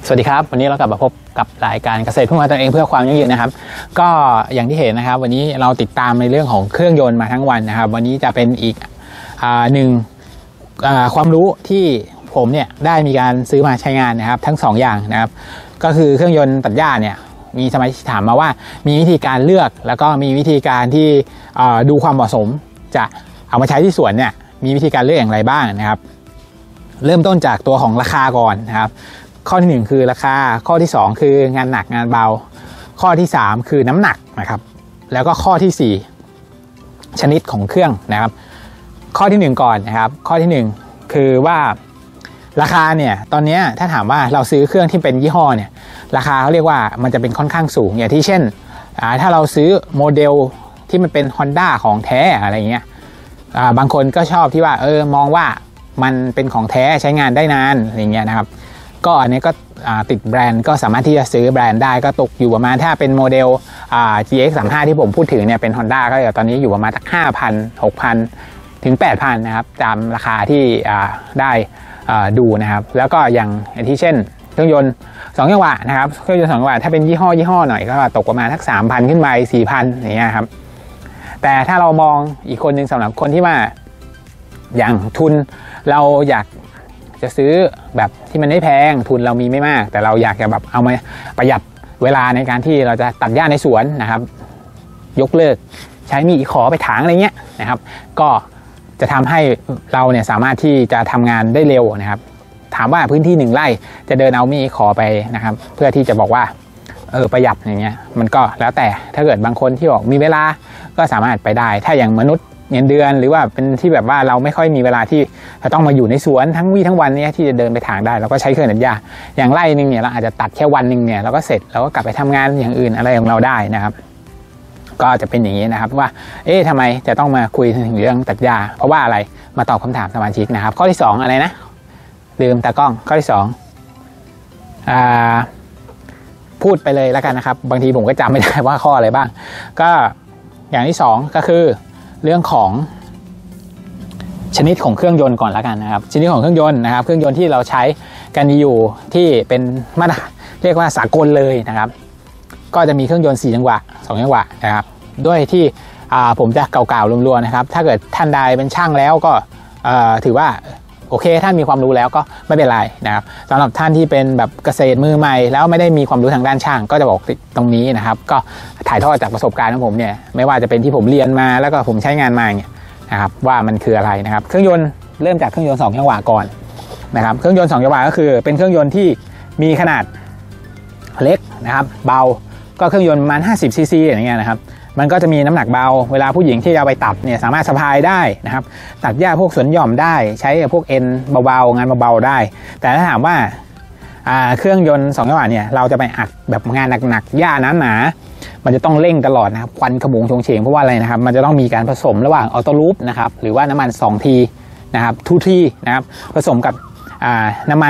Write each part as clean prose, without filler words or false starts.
สวัสดีครับวันนี้เรากลับมาพบกับรายการเกษตรพึ่งพาตนเองเพื่อความยั่งยืนนะครับก็อย่างที่เห็นนะครับวันนี้เราติดตามในเรื่องของเครื่องยนต์มาทั้งวันนะครับวันนี้จะเป็นอีกหนึ่งความรู้ที่ผมเนี่ยได้มีการซื้อมาใช้งานนะครับทั้ง2 อย่างนะครับก็คือเครื่องยนต์ตัดหญ้าเนี่ยมีสมาชิกถามมาว่ามีวิธีการเลือกแล้วก็มีวิธีการที่ดูความเหมาะสมจะเอามาใช้ที่สวนเนี่ยมีวิธีการเลือกอย่างไรบ้างนะครับเริ่มต้นจากตัวของราคาก่อนนะครับข้อที่1คือราคาข้อที่2คืองานหนักงานเบาข้อที่3คือน้ำหนักนะครับแล้วก็ข้อที่4ชนิดของเครื่องนะครับข้อที่1ก่อนนะครับข้อที่1คือว่าราคาเนี่ยตอนนี้ถ้าถามว่าเราซื้อเครื่องที่เป็นยี่ห้อเนี่ยราคาเขาเรียกว่ามันจะเป็นค่อนข้างสูงอย่างที่เช่นถ้าเราซื้อโมเดลที่มันเป็น Honda ของแท้อะไรเงี้ยบางคนก็ชอบที่ว่ามองว่ามันเป็นของแท้ใช้งานได้นานอะไรเงี้ยนะครับก็อันนี้ก็ติดแบรนด์ก็สามารถที่จะซื้อแบรนด์ได้ก็ตกอยู่ประมาณถ้าเป็นโมเดลGX35 ที่ผมพูดถึงเนี่ยเป็น Honda ก็ตอนนี้อยู่ประมาณสัก 5,000 6,000 ถึง 8,000 นะครับตามราคาที่ได้ดูนะครับแล้วก็อย่างที่เช่นเครื่องยนต์2 จังหวะนะครับเครื่องยนต์2 จังหวะถ้าเป็นยี่ห้อหน่อยก็ตกประมาณสัก 3,000 ขึ้นไป 4,000 อย่างเงี้ยครับแต่ถ้าเรามองอีกคนหนึ่งสำหรับคนที่ว่าอย่างทุนเราอยากจะซื้อแบบที่มันไม่แพงทุนเรามีไม่มากแต่เราอยากจะแบบเอามาประหยัดเวลาในการที่เราจะตัดหญ้าในสวนนะครับยกเลิกใช้มีดขอไปถางอะไรเงี้ยนะครับก็จะทำให้เราเนี่ยสามารถที่จะทำงานได้เร็วนะครับถามว่าพื้นที่1 ไร่จะเดินเอามีดขอไปนะครับเพื่อที่จะบอกว่าประหยัดอย่างเงี้ยมันก็แล้วแต่ถ้าเกิดบางคนที่บอกมีเวลาก็สามารถไปได้ถ้าอย่างมนุษย์เงินเดือนหรือว่าเป็นที่แบบว่าเราไม่ค่อยมีเวลาที่จะต้องมาอยู่ในสวนทั้งวี่ทั้งวันนี้ที่จะเดินไปถางได้เราก็ใช้เครื่องตัดหญ้าอย่างไร่นึงเนี่ยเราอาจจะตัดแค่วันนึงเนี่ยเราก็เสร็จเราก็กลับไปทำงานอย่างอื่นอะไรของเราได้นะครับก็จะเป็นอย่างนี้นะครับว่าทำไมจะต้องมาคุยถึงเรื่องตัดหญ้าเพราะว่าอะไรมาตอบคำถามสมาชิกนะครับข้อที่2อะไรนะลืมตากล้องข้อที่2พูดไปเลยแล้วกันนะครับบางทีผมก็จำไม่ได้ว่าข้ออะไรบ้างก็อย่างที่2ก็คือเรื่องของชนิดของเครื่องยนต์ก่อนแล้วกันนะครับชนิดของเครื่องยนต์นะครับเครื่องยนต์ที่เราใช้กันอยู่ที่เป็นมาตรเรียกว่าสากลเลยนะครับก็จะมีเครื่องยนต์4 จังหวะ2 จังหวะนะครับด้วยที่ผมจะเก่าๆรวมๆนะครับถ้าเกิดท่านใดเป็นช่างแล้วก็ถือว่าโอเคท่านมีความรู้แล้วก็ไม่เป็นไรนะครับสำหรับท่านที่เป็นแบบเกษตรมือใหม่แล้วไม่ได้มีความรู้ทางด้านช่างก็จะบอกตรงนี้นะครับก็ถ่ายทอดจากประสบการณ์ของผมเนี่ยไม่ว่าจะเป็นที่ผมเรียนมาแล้วก็ผมใช้งานมาเนี่ยนะครับว่ามันคืออะไรนะครับเครื่องยนต์เริ่มจากเครื่องยนต์2 จังหวะก่อนนะครับเครื่องยนต์2 จังหวะก็คือเป็นเครื่องยนต์ที่มีขนาดเล็กนะครับเบาก็เครื่องยนต์ประมาณ50 ซีซีอย่างเงี้ยนะครับมันก็จะมีน้ำหนักเบาเวลาผู้หญิงที่จะไปตัดเนี่ยสามารถสะพายได้นะครับตัดหญ้าพวกสวนหย่อมได้ใช้พวกเอ็นเบาๆงานเบาๆได้แต่ถ้าถามว่าเครื่องยนต์2 จังหวะเนี่ยเราจะไปอัดแบบงานหนักๆหญ้าหนาๆมันจะต้องเร่งตลอดนะครับควันขมุงชงเฉงเพราะว่าอะไรนะครับมันจะต้องมีการผสมระหว่างออโต้ลูปนะครับหรือว่าน้ำมัน2 ทีนะครับ2 ทีนะครับผสมกับน้ำมัน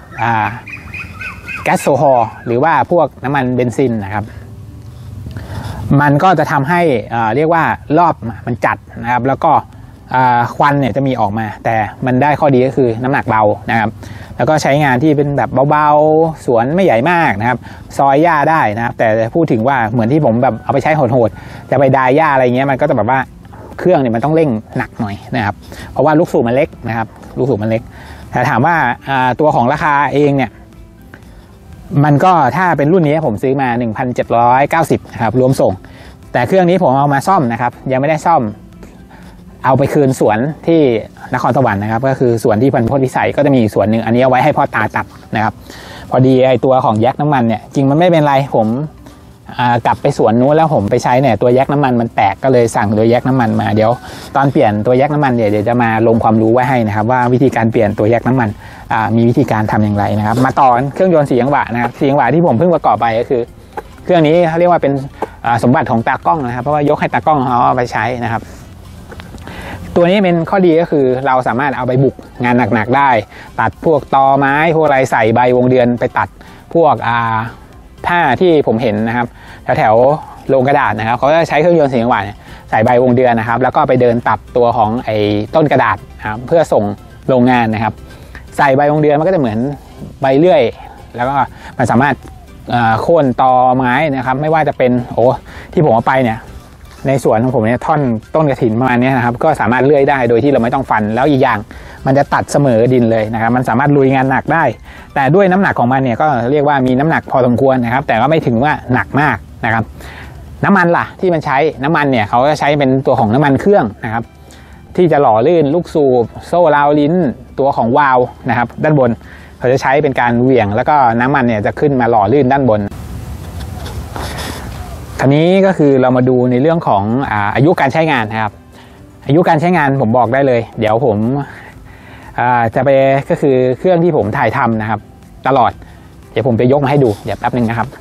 แก๊สโซฮอล์หรือว่าพวกน้ำมันเบนซินนะครับมันก็จะทำให้เรียกว่ารอบมันจัดนะครับแล้วก็ควันเนี่ยจะมีออกมาแต่มันได้ข้อดีก็คือน้ำหนักเบานะครับแล้วก็ใช้งานที่เป็นแบบเบาๆสวนไม่ใหญ่มากนะครับซอยหญ้าได้นะครับแต่พูดถึงว่าเหมือนที่ผมแบบเอาไปใช้โหดๆจะไปดายหญ้าอะไรเงี้ยมันก็จะแบบว่าเครื่องเนี่ยมันต้องเร่งหนักหน่อยนะครับเพราะว่าลูกสูบมันเล็กนะครับลูกสูบมันเล็กแต่ถามว่าตัวของราคาเองเนี่ยมันก็ถ้าเป็นรุ่นนี้ผมซื้อมา 1,790 นะครับรวมส่งแต่เครื่องนี้ผมเอามาซ่อมนะครับยังไม่ได้ซ่อมเอาไปคืนสวนที่นครสวรรค์นะครับก็คือสวนที่พันธุ์พจน์วิสัยก็จะมีอีกสวนหนึ่งอันนี้เอาไว้ให้พ่อตาตัดนะครับพอดีไอตัวของแยกน้ำมันเนี่ยจริงมันไม่เป็นไรผมกลับไปสวนนู้นแล้วผมไปใช้เนี่ยตัวแยกน้ำมันมันแตกก็เลยสั่งตัวแยกน้ำมันมาเดี๋ยวตอนเปลี่ยนตัวแยกน้ำมันเดี๋ยวจะมาลงความรู้ไว้ให้นะครับว่าวิธีการเปลี่ยนตัวแยกน้ำมันมีวิธีการทำอย่างไรนะครับมาต่อเครื่องยนต์4 จังหวะนะครับ4 จังหวะที่ผมเพิ่งประกอบไปก็คือเครื่องนี้เขาเรียกว่าเป็นสมบัติของตากล้องนะครับเพราะว่ายกให้ตากล้องเขาเอาไปใช้นะครับตัวนี้เป็นข้อดีก็คือเราสามารถเอาไปบุกงานหนักๆได้ตัดพวกตอไม้พวกอะไรใส่ใบวงเดือนไปตัดพวกผ้าที่ผมเห็นนะครับแถวโรงกระดาษนะครับเขาจะใช้เครื่องยนต์4 จังหวะใส่ใบวงเดือนนะครับแล้วก็ไปเดินตัดตัวของไอ้ต้นกระดาษนะครับเพื่อส่งโรงงานนะครับใส่ใบวงเดือนมันก็จะเหมือนใบเลื่อยแล้วก็มันสามารถโค่นตอไม้นะครับไม่ว่าจะเป็นที่ผมเอาไปเนี่ยในสวนของผมเนี่ยท่อนต้นกระถินประมาณนี้นะครับก็สามารถเลื่อยได้โดยที่เราไม่ต้องฟันแล้วอีกอย่างมันจะตัดเสมอดินเลยนะครับมันสามารถลุยงานหนักได้แต่ด้วยน้ำหนักของมันเนี่ยก็เรียกว่ามีน้ำหนักพอสมควรนะครับแต่ก็ไม่ถึงว่าหนักมากนะครับน้ำมันล่ะที่มันใช้น้ำมันเนี่ยเขาจะใช้เป็นตัวของน้ำมันเครื่องนะครับที่จะหล่อลื่นลูกสูบโซ่ราวลิ้นตัวของวาล์วนะครับด้านบนเขาจะใช้เป็นการเหวี่ยงแล้วก็น้ำมันเนี่ยจะขึ้นมาหล่อลื่นด้านบนคราวนี้ก็คือเรามาดูในเรื่องของอายุการใช้งานนะครับอายุการใช้งานผมบอกได้เลยเดี๋ยวผมจะไปก็คือเครื่องที่ผมถ่ายทำนะครับตลอดเดี๋ยวผมจะยกมาให้ดูเดี๋ยวแป๊บนึงนะครับ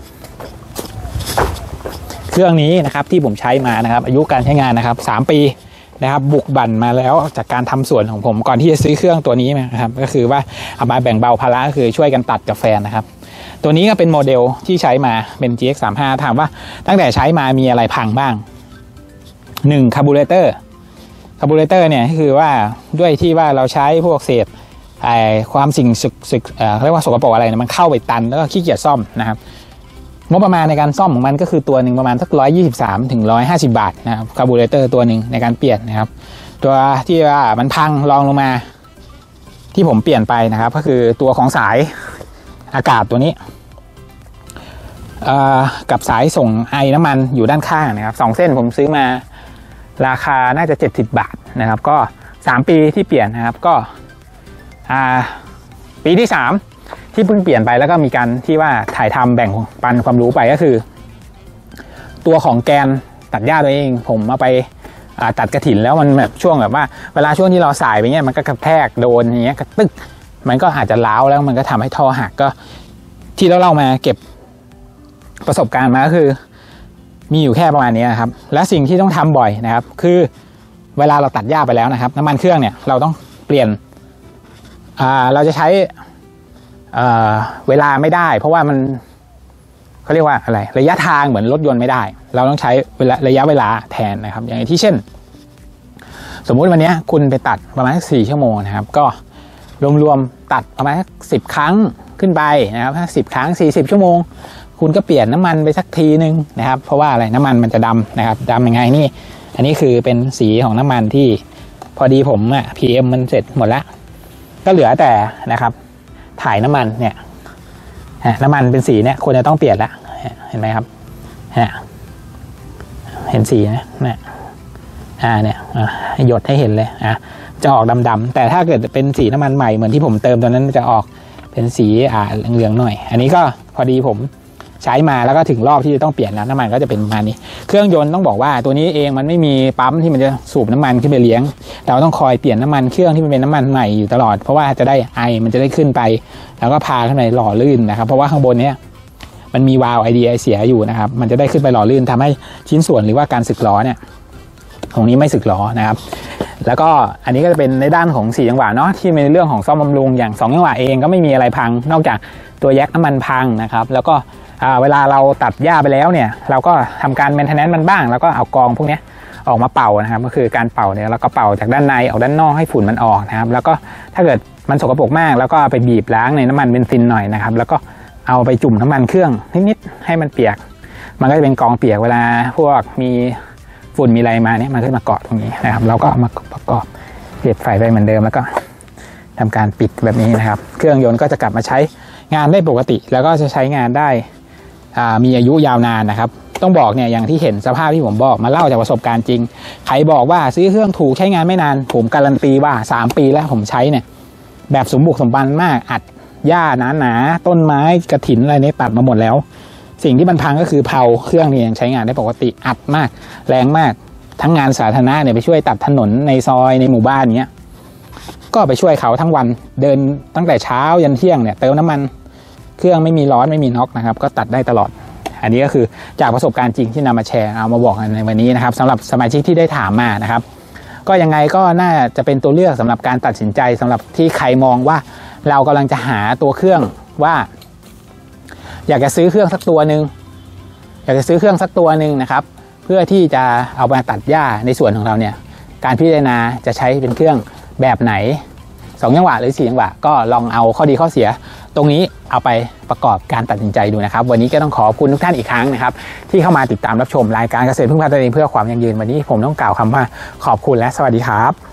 เครื่องนี้นะครับที่ผมใช้มานะครับอายุการใช้งานนะครับ3 ปีนะครับบุกบั่นมาแล้วจากการทำสวนของผมก่อนที่จะซื้อเครื่องตัวนี้นะครับก็คือว่าเอามาแบ่งเบาภาระก็คือช่วยกันตัดกับแฟนนะครับตัวนี้ก็เป็นโมเดลที่ใช้มาเป็น GX35 ถามว่าตั้งแต่ใช้มามีอะไรพังบ้าง1คาร์บูเรเตอร์เนี่ยคือว่าด้วยที่ว่าเราใช้พวกเศษความสิ่งสึกเรียกว่าสกปรกอะไรเนี่ยมันเข้าไปตันแล้วก็ขี้เกียจซ่อมนะครับงบประมาณในการซ่อมของมันก็คือตัวหนึ่งประมาณสัก123 ถึง 150 บาทนะครับคาร์บูเรเตอร์ตัวหนึ่งในการเปลี่ยนนะครับตัวที่ว่ามันพังรองลงมาที่ผมเปลี่ยนไปนะครับก็คือตัวของสายอากาศตัวนี้กับสายส่งไอน้ำมันอยู่ด้านข้างนะครับ2 เส้นผมซื้อมาราคาน่าจะ70 บาทนะครับก็3 ปีที่เปลี่ยนนะครับก็ปีที่3ที่เพิ่งเปลี่ยนไปแล้วก็มีการที่ว่าถ่ายทำแบ่งปันความรู้ไปก็คือตัวของแกนตัดหญ้าตัวเองผมเอาไปตัดกระถินแล้วมันแบบช่วงแบบว่าเวลาช่วงที่เราสายไปเงี้ยมันก็กระแทกโดนอย่างเงี้ยกระตึกมันก็อาจจะล้าวแล้วมันก็ทำให้ท่อหักก็ที่เราเล่ามาเก็บประสบการณ์มาก็คือมีอยู่แค่ประมาณนี้นะครับและสิ่งที่ต้องทำบ่อยนะครับคือเวลาเราตัดหญ้าไปแล้วนะครับน้ำมันเครื่องเนี่ยเราต้องเปลี่ยนเราจะใช้เวลาไม่ได้เพราะว่ามันเขาเรียกว่าอะไรระยะทางเหมือนรถยนต์ไม่ได้เราต้องใช้ระยะเวลาแทนนะครับอย่างที่เช่นสมมุติวันนี้คุณไปตัดประมาณ4 ชั่วโมงนะครับก็รวมๆตัดประมาณ10 ครั้งขึ้นไปนะครับถ้า10 ครั้ง40 ชั่วโมงคุณก็เปลี่ยนน้ำมันไปสักทีนึงนะครับเพราะว่าอะไรน้ำมันมันจะดำนะครับดำยังไงนี่อันนี้คือเป็นสีของน้ำมันที่พอดีผมPM มันเสร็จหมดแล้วก็เหลือแต่นะครับถ่ายน้ำมันเนี่ยน้ำมันเป็นสีเนี่ยควรจะต้องเปลี่ยนละเห็นไหมครับเห็นสีนะเนี่ยหยดให้เห็นเลยจะออกดำๆแต่ถ้าเกิดเป็นสีน้ำมันใหม่เหมือนที่ผมเติมตอนนั้นจะออกเป็นสีเหลืองๆหน่อยอันนี้ก็พอดีผมใช้มาแล้วก็ถึงรอบที่จะต้องเปลี่ยนแล้วน้ำมันก็จะเป็นประมาณนี้เครื่องยนต์ต้องบอกว่าตัวนี้เองมันไม่มีปั๊มที่มันจะสูบน้ำมันขึ้นไปเลี้ยงเราต้องคอยเปลี่ยนน้ำมันเครื่องที่มันเป็นน้ำมันใหม่อยู่ตลอดเพราะว่าจะได้ไอมันจะได้ขึ้นไปแล้วก็พาขึ้นไปหล่อลื่นนะครับเพราะว่าข้างบนเนี้ยมันมีวาล์วไอเสียอยู่นะครับมันจะได้ขึ้นไปหล่อลื่นทำให้ชิ้นส่วนหรือว่าการสึกล้อเนี่ยตรงนี้ไม่สึกล้อนะครับแล้วก็อันนี้ก็จะเป็นในด้านของ4 จังหวะเนาะที่ในเรื่องของซ่อมบำรุงอย่าง2 จังหวะเองก็ไม่มีอะไรพังนอกจากตัวแยกน้ำมันพังนะครับแล้วก็เวลาเราตัดหญ้าไปแล้วเนี่ยเราก็ทำการแมนเทนแนนซ์มันบ้างแล้วก็เอากองพวกนี้ออกมาเป่านะครับก็คือการเป่าเนี่ยเราก็เป่าจากด้านในออกด้านนอกให้ฝุ่นมันออกนะครับแล้วก็ถ้าเกิดมันสกปรกมากแล้วก็ไปบีบล้างในน้ำมันเบนซินหน่อยนะครับแล้วก็เอาไปจุ่มน้ำมันเครื่องนิดๆให้มันเปียกมันก็จะเป็นกองเปียกเวลาพวกมีฝุ่นมีอะไรมาเนี่ยมันก็มาเกาะตรงนี้นะครับเราก็เอามาประกอบเปิดไฟไปเหมือนเดิมแล้วก็ทำการปิดแบบนี้นะครับเครื่องยนต์ก็จะกลับมาใช้งานได้ปกติแล้วก็จะใช้งานได้มีอายุยาวนานนะครับต้องบอกเนี่ยอย่างที่เห็นสภาพที่ผมบอกมาเล่าจากประสบการณ์จริงใครบอกว่าซื้อเครื่องถูกใช้งานไม่นานผมการันตีว่า3 ปีแล้วผมใช้เนี่ยแบบสมบุกสมบันมากอัดหญ้าหนาต้นไม้กระถินอะไรนี้ตัดมาหมดแล้วสิ่งที่มันพังก็คือเพลาเครื่องนี่ยังใช้งานได้ปกติอัดมากแรงมากทั้งงานสาธารณะเนี่ยไปช่วยตัดถนนในซอยในหมู่บ้านเนี้ยก็ไปช่วยเขาทั้งวันเดินตั้งแต่เช้ายันเที่ยงเนี่ยเติมน้ำมันเครื่องไม่มีร้อนไม่มีน็อกนะครับก็ตัดได้ตลอดอันนี้ก็คือจากประสบการณ์จริงที่นำมาแชร์เอามาบอกกันในวันนี้นะครับสำหรับสมาชิกที่ได้ถามมานะครับก็ยังไงก็น่าจะเป็นตัวเลือกสำหรับการตัดสินใจสำหรับที่ใครมองว่าเรากำลังจะหาตัวเครื่องว่าอยากจะซื้อเครื่องสักตัวหนึ่งนะครับเพื่อที่จะเอามาตัดหญ้าในส่วนของเราเนี่ยการพิจารณาจะใช้เป็นเครื่องแบบไหน2 จังหวะหรือ4 จังหวะก็ลองเอาข้อดีข้อเสียตรงนี้เอาไปประกอบการตัดสินใจดูนะครับวันนี้ก็ต้องขอบคุณทุกท่านอีกครั้งนะครับที่เข้ามาติดตามรับชมรายการเกษตรพึ่งพาตนเองเพื่อความยั่งยืนวันนี้ผมต้องกล่าวคำว่าขอบคุณและสวัสดีครับ